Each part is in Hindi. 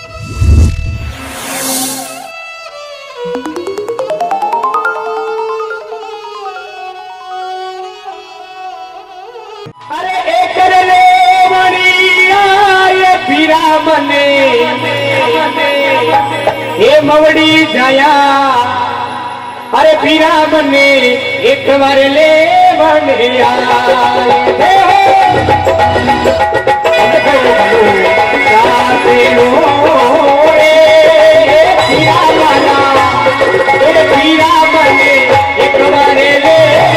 अरे एक ले मणिया ये पीरा बने ये मवड़ी जाया अरे पीरा बने एक बार ले बनिया पीरा बने एक बार ले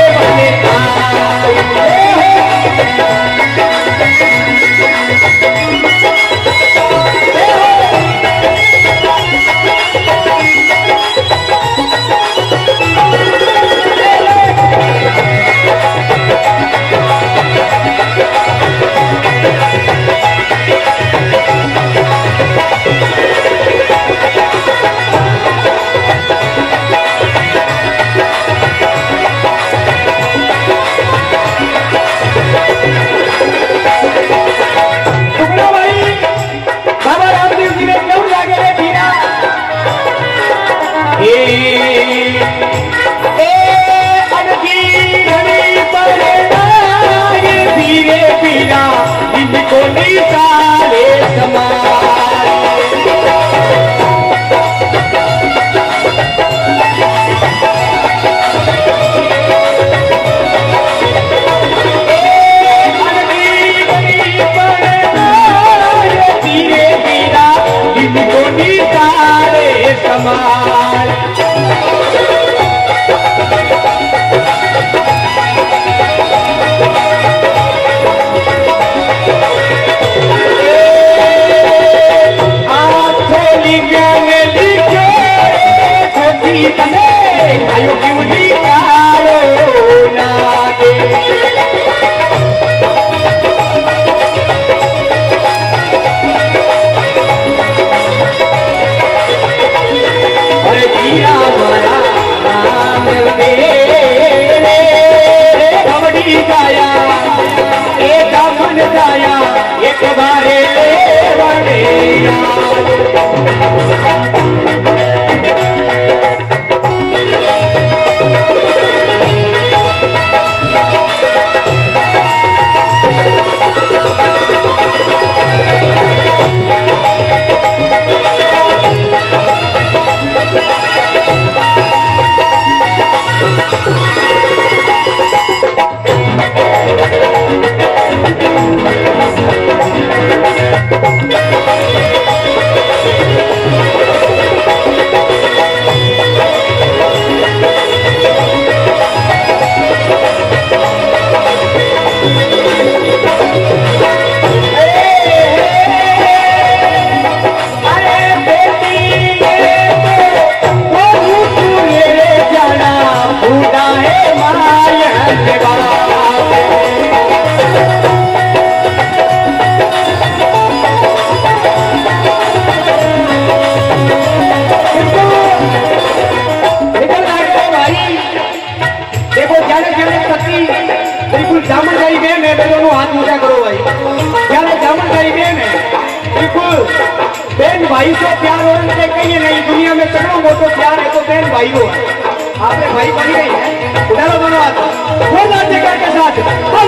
भाई से प्यार होने कहीं नहीं, दुनिया में सैकड़ों मोटो प्यार है तो बहन भाई को है। आपने भाई बन गई है, उठाओ दोनों हाथ वो राज्य के साथ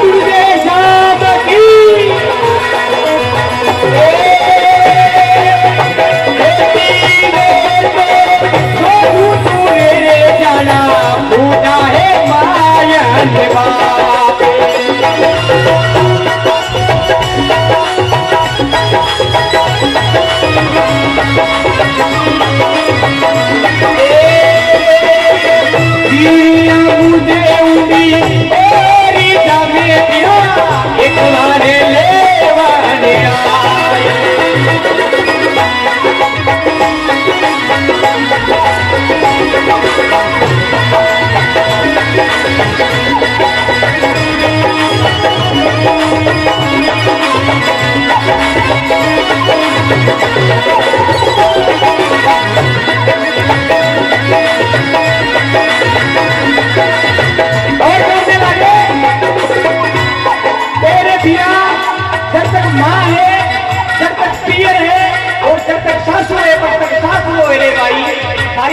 जाना भूटा है माया एक बार ले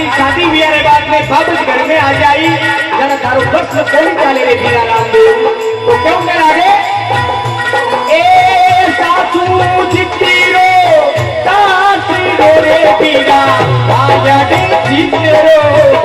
थारी शादी ब्याह रे बाद में वापस घर में आ जाई जरा थारो बस कोई चाले रे हीरा रामदेव तो क्यों कर आगे ए सासू चित्तीरो सासी रे हीरा आजा दे चित्तीरो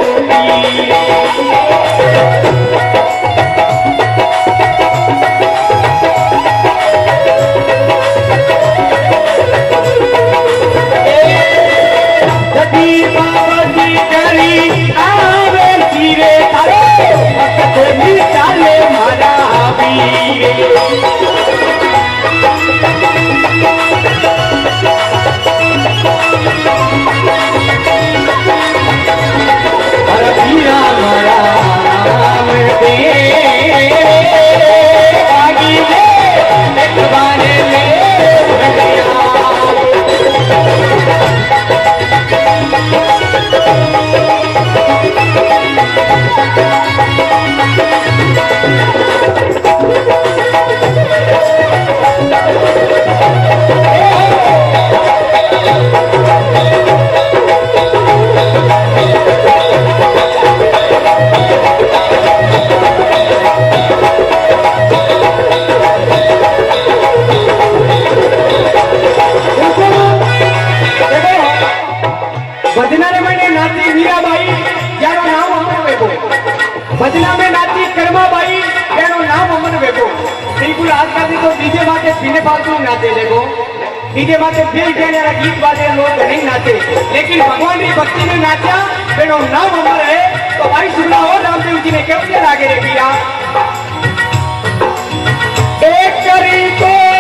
भजना में नाची कर्माबाई तेरो नाम अमन वेगो बिल्कुल आज का तो डीजे माते पीने फालतू नाचे देखो डीजे माते फिर कहने वाला गीत बाजे लोग नहीं नाचे लेकिन भगवान की भक्ति में नाचा तेरो नाम अमर है तो भाई सुना हो रामदेव जी ने क्यों दिया आगे रे पिया एक करी को